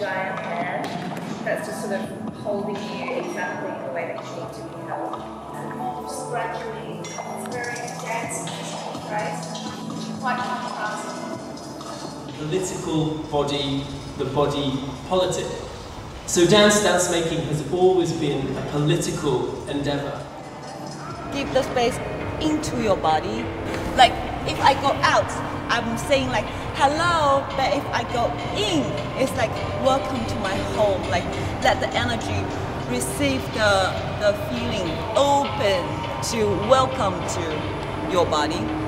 giant hand that's just sort of holding you exactly in the way that you need to be held. And moves gradually. It's very dense, right? Quite contrasting. Political body, the body politic. So dance making has always been a political endeavour. Give the space into your body. Like if I go out, I'm saying like hello, but if I go in, it's like welcome to my home. Like let the energy receive the feeling, open to welcome to your body.